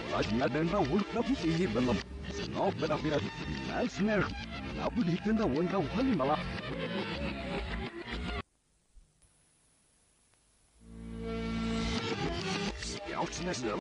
Radyadenda ultraputi belum. Snow berat-berat. Nasner. Nabu dikenda wanda wali malah. Scout's nest.